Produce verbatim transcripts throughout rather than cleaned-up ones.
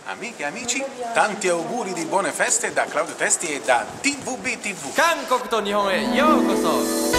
Amiche e amici, tanti auguri di buone feste da Claudio Testi e da T V B T V. 韓国と日本へようこそ。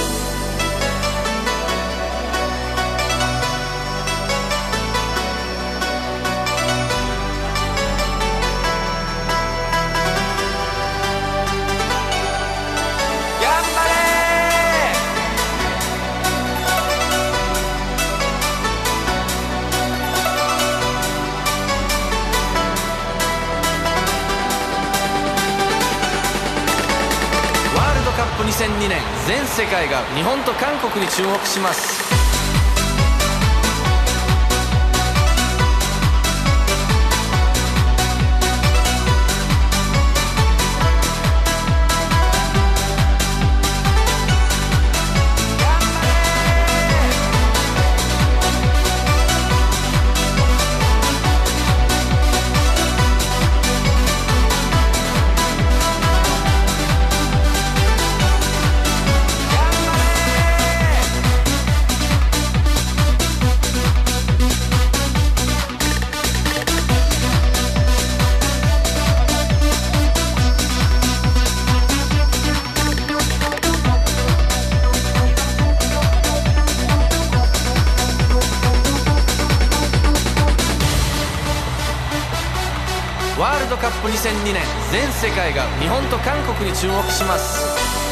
にせんにねん、全世界が日本と韓国に注目します。ワールドカップにせんにねん、全世界が日本と韓国に注目します。